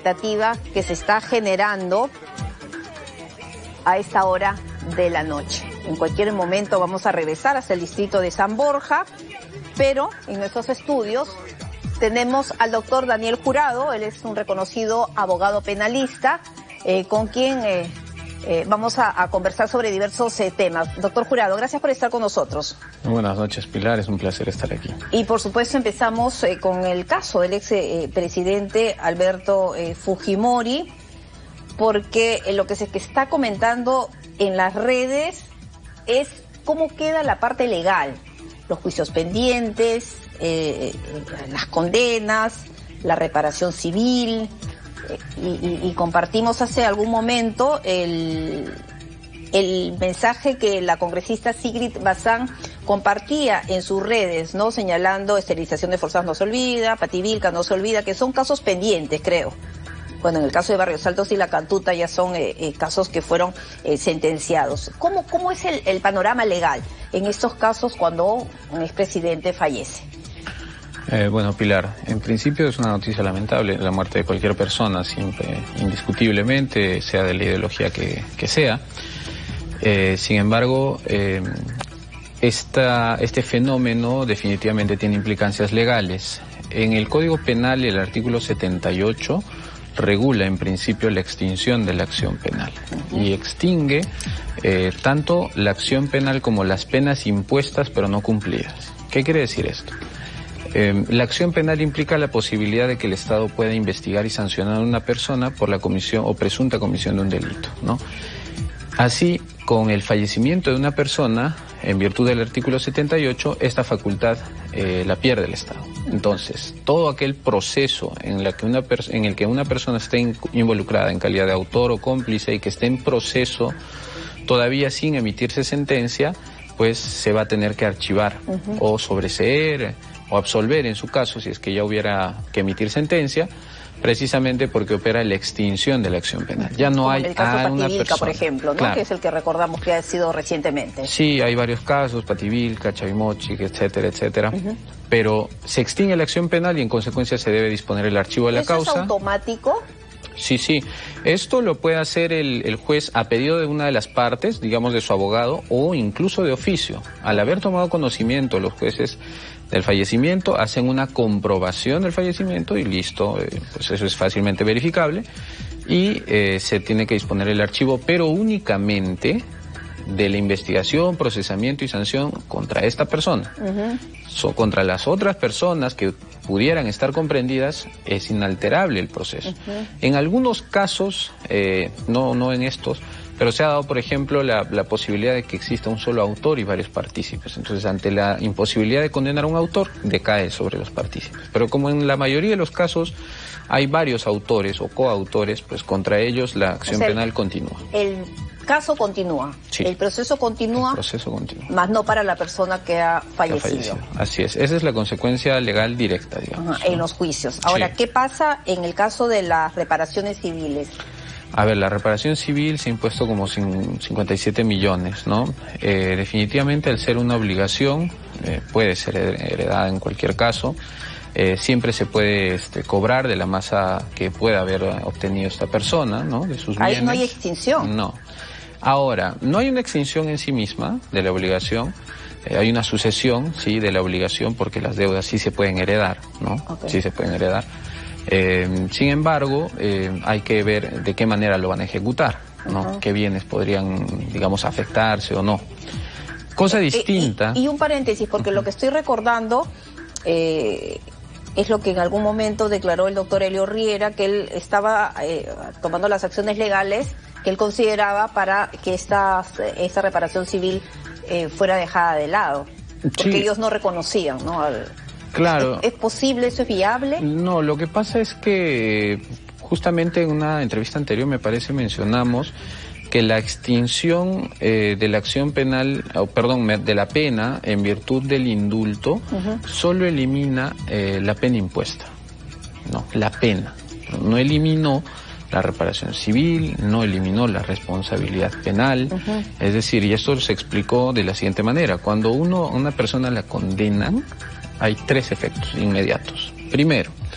expectativa que se está generando a esta hora de la noche. En cualquier momento vamos a regresar hasta el distrito de San Borja, pero en nuestros estudios tenemos al doctor Daniel Jurado. Él es un reconocido abogado penalista, con quien vamos a conversar sobre diversos temas. Doctor Jurado, gracias por estar con nosotros. Buenas noches, Pilar, es un placer estar aquí. Y por supuesto empezamos con el caso del ex presidente Alberto Fujimori, porque lo que se está comentando en las redes es cómo queda la parte legal, los juicios pendientes, las condenas, la reparación civil, y compartimos hace algún momento el mensaje que la congresista Sigrid Bazán compartía en sus redes, ¿no? Señalando esterilización forzadas no se olvida, Pativilca no se olvida, que son casos pendientes, creo. Bueno, en el caso de Barrios Altos y La Cantuta ya son casos que fueron sentenciados. ¿Cómo es el panorama legal en estos casos cuando un expresidente fallece? Bueno, Pilar, en principio es una noticia lamentable la muerte de cualquier persona, siempre, indiscutiblemente, sea de la ideología que sea. Sin embargo, este fenómeno definitivamente tiene implicancias legales. En el Código Penal, el artículo 78 regula en principio la extinción de la acción penal y extingue tanto la acción penal como las penas impuestas pero no cumplidas. ¿Qué quiere decir esto? La acción penal implica la posibilidad de que el Estado pueda investigar y sancionar a una persona por la comisión o presunta comisión de un delito, ¿no? Así, con el fallecimiento de una persona, en virtud del artículo 78, esta facultad la pierde el Estado. Entonces, todo aquel proceso en el que una persona esté involucrada en calidad de autor o cómplice y que esté en proceso todavía sin emitirse sentencia, pues se va a tener que archivar o sobreseer o absolver en su caso, si es que ya hubiera que emitir sentencia, precisamente porque opera la extinción de la acción penal. Ya no hay el caso a una Pativilca, persona, por ejemplo, ¿no? Claro. Que es el que recordamos que ha sido recientemente. Sí, hay varios casos, Pativilca, Chavimochic, etcétera, etcétera. Pero se extingue la acción penal y en consecuencia se debe disponer el archivo de la causa. ¿Eso es automático? Sí, sí. Esto lo puede hacer el juez a pedido de una de las partes, digamos de su abogado, o incluso de oficio. Al haber tomado conocimiento los jueces del fallecimiento, hacen una comprobación del fallecimiento y listo, pues eso es fácilmente verificable y se tiene que disponer el archivo, pero únicamente de la investigación, procesamiento y sanción contra esta persona. Contra las otras personas que pudieran estar comprendidas es inalterable el proceso. En algunos casos, no en estos, pero se ha dado, por ejemplo, la posibilidad de que exista un solo autor y varios partícipes. Entonces, ante la imposibilidad de condenar a un autor, decae sobre los partícipes. Pero como en la mayoría de los casos hay varios autores o coautores, pues contra ellos la acción penal continúa. El caso continúa, sí. El proceso continúa, más no para la persona que ha fallecido. Así es, esa es la consecuencia legal directa, digamos. En los juicios. Ahora, ¿qué pasa en el caso de las reparaciones civiles? A ver, la reparación civil se ha impuesto como 57 millones, ¿no? Definitivamente, al ser una obligación, puede ser heredada en cualquier caso. Siempre se puede cobrar de la masa que pueda haber obtenido esta persona, ¿no? De sus bienes. Ahí no hay extinción. No. Ahora, no hay una extinción en sí misma de la obligación. Hay una sucesión, sí, de la obligación, porque las deudas sí se pueden heredar, ¿no? Sí se pueden heredar. Sin embargo, hay que ver de qué manera lo van a ejecutar, ¿no? Qué bienes podrían, digamos, afectarse o no. Cosa distinta. Y un paréntesis, porque lo que estoy recordando es lo que en algún momento declaró el doctor Helio Riera, que él estaba tomando las acciones legales que él consideraba para que esta reparación civil fuera dejada de lado, porque ellos no reconocían, ¿no? Claro. ¿Es posible? ¿Eso es viable? No, lo que pasa es que justamente en una entrevista anterior, me parece, mencionamos que la extinción de la acción penal, de la pena en virtud del indulto, solo elimina la pena impuesta. No, la pena. No eliminó la reparación civil, no eliminó la responsabilidad penal. Es decir, y esto se explicó de la siguiente manera: cuando una persona la condenan, hay tres efectos inmediatos. Primero,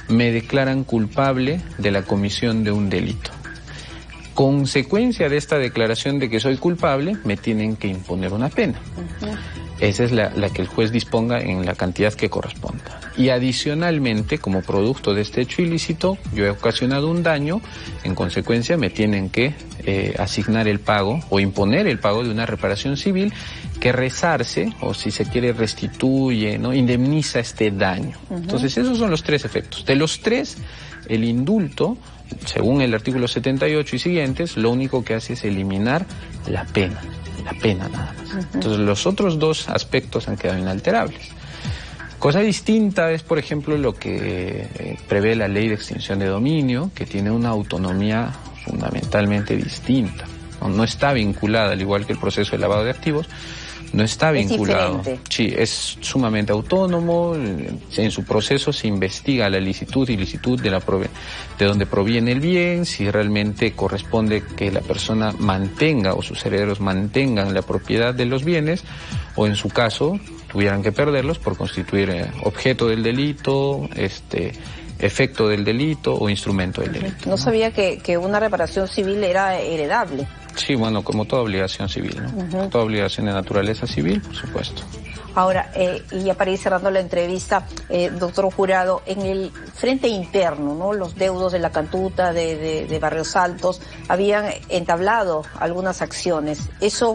me declaran culpable de la comisión de un delito. Consecuencia de esta declaración de que soy culpable, me tienen que imponer una pena. Esa es la que el juez disponga en la cantidad que corresponda. Y adicionalmente, como producto de este hecho ilícito, yo he ocasionado un daño, en consecuencia me tienen que asignar el pago o imponer el pago de una reparación civil que resarce, o si se quiere restituye, ¿no? Indemniza este daño. Entonces esos son los tres efectos. De los tres, el indulto, según el artículo 78 y siguientes, lo único que hace es eliminar la pena nada más. Entonces los otros dos aspectos han quedado inalterables. Cosa distinta es, por ejemplo, lo que prevé la ley de extinción de dominio, que tiene una autonomía fundamentalmente distinta. No está vinculada, al igual que el proceso de lavado de activos, no está vinculado. Sí, es sumamente autónomo. En su proceso se investiga la licitud y ilicitud de donde proviene el bien, si realmente corresponde que la persona mantenga o sus herederos mantengan la propiedad de los bienes, o en su caso tuvieran que perderlos por constituir objeto del delito, efecto del delito o instrumento del delito. No sabía que una reparación civil era heredable. Sí, bueno, como toda obligación civil, ¿no? Toda obligación de naturaleza civil, por supuesto. Ahora, y ya para ir cerrando la entrevista, doctor Jurado, en el frente interno, ¿no? Los deudos de la Cantuta, de Barrios Altos, habían entablado algunas acciones. ¿Eso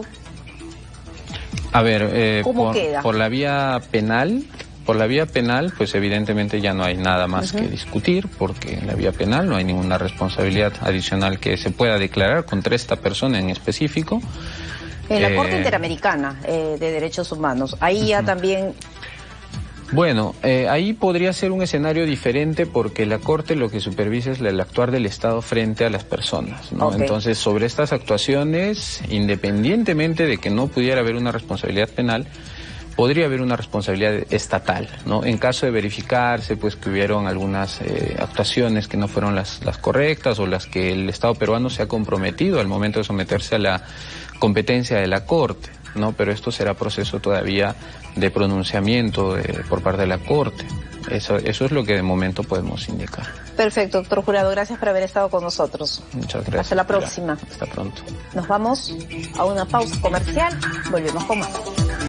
a ver, cómo queda? Por la vía penal, pues evidentemente ya no hay nada más que discutir, porque en la vía penal no hay ninguna responsabilidad adicional que se pueda declarar contra esta persona en específico. En la Corte Interamericana de Derechos Humanos, ahí ya también... Bueno, ahí podría ser un escenario diferente, porque la Corte lo que supervisa es el actuar del Estado frente a las personas, ¿no? Entonces, sobre estas actuaciones, independientemente de que no pudiera haber una responsabilidad penal, podría haber una responsabilidad estatal, ¿no? En caso de verificarse, pues, que hubieron algunas actuaciones que no fueron las correctas, o las que el Estado peruano se ha comprometido al momento de someterse a la competencia de la Corte, ¿no? Pero esto será proceso todavía de pronunciamiento por parte de la Corte. Eso es lo que de momento podemos indicar. Perfecto, doctor Jurado, gracias por haber estado con nosotros. Muchas gracias. Hasta la próxima. Hasta pronto. Nos vamos a una pausa comercial, volvemos con más.